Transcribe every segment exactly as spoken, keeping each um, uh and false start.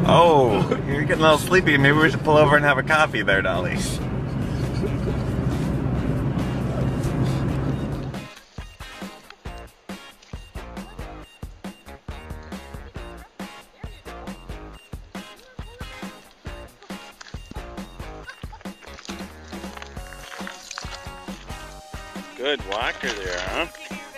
Oh, you're getting a little sleepy. Maybe we should pull over and have a coffee there, Dolly. Good walker there, huh?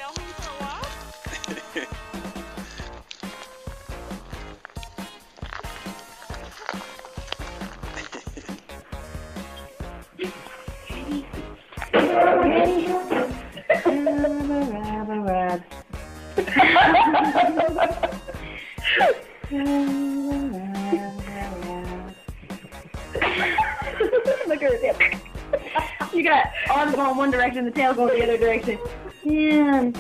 Look at it. You got arms going one direction, the tail going the other direction. Yeah.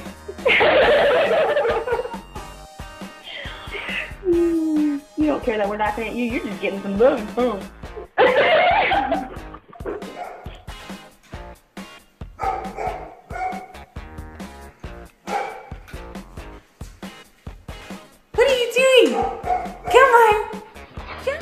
You don't care that we're laughing at you. You're just getting some love and fun. What are you doing? Come on. Come.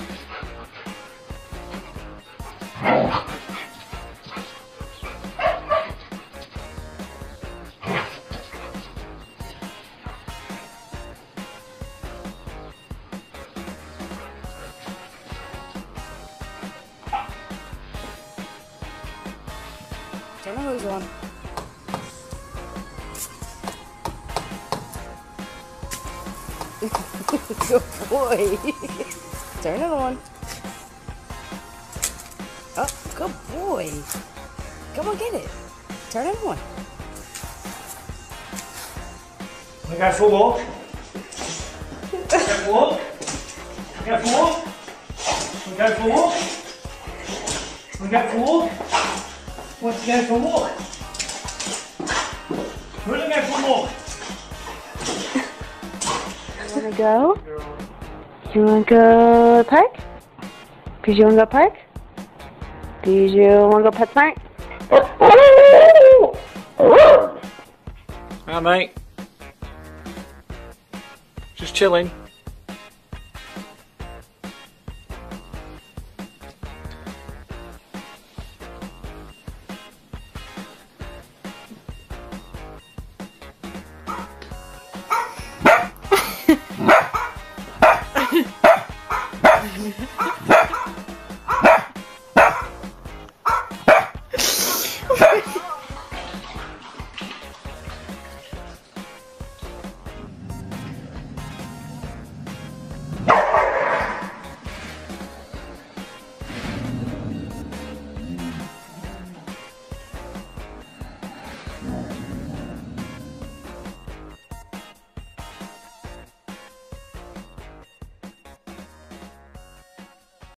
Turn the hose on. Good boy. Turn it on. Oh, good boy. Come on, get it. Turn it on. We go for a walk. We go for a walk. We go for a walk. We go for a walk. We go for a walk. Want to go for a walk? We're going to go for a walk. You wanna go? You wanna go park? Did you wanna go park? Did you wanna go pet smart? Hi mate. Just chilling.